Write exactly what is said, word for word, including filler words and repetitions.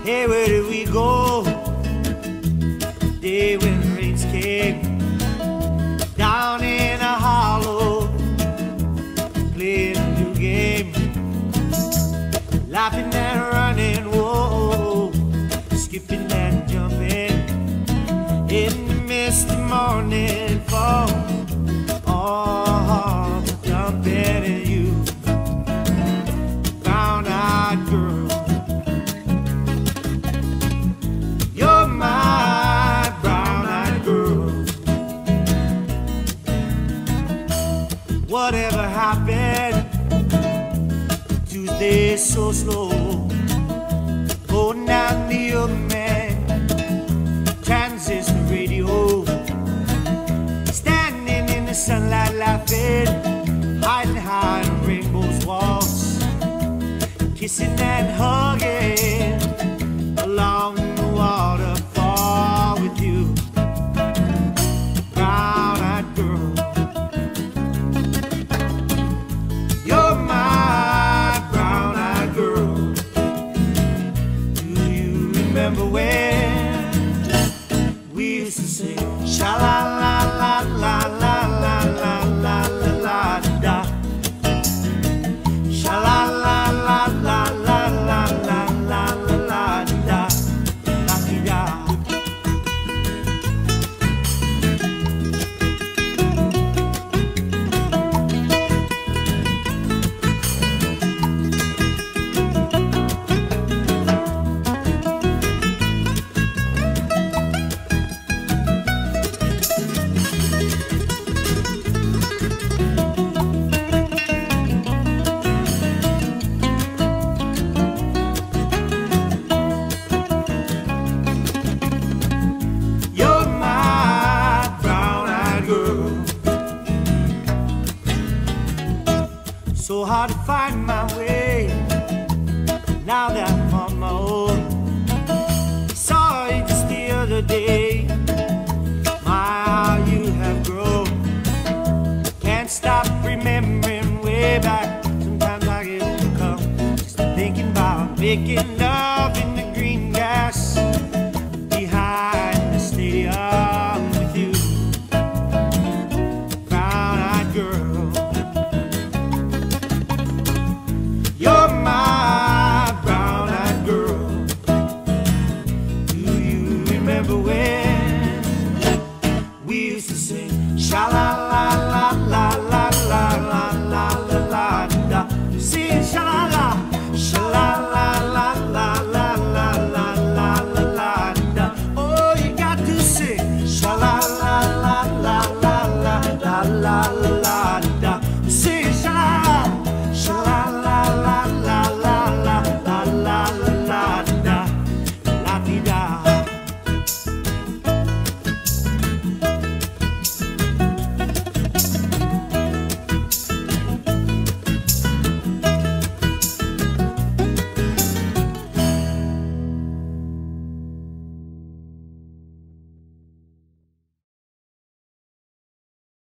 Hey, where did we go? Day when the rains came down in a hollow, playing a new game, laughing and running, whoa, skipping and jumping in the misty morning fall. Oh, jumping at you, brown-eyed girl. You're my brown-eyed girl. Whatever happened? Tuesday so slow, going down the old man, transistor radio, standing in the sunlight laughing, hiding behind rainbow's walls, kissing and hugging along the waterfall with you, brown-eyed girl. You're my brown-eyed girl. Do you remember when we used to sing sha-la-la-la-la-la-la-la-la-la-la-da, sha-la-la-la-la-la-la-la-la-la-da, la-dee-da. You're my brown-eyed girl. So hard to find my way now that I'm on my own. Saw you just the other day. My, how you have grown. Can't stop remembering way back. Sometimes I get overcome just thinking about making love in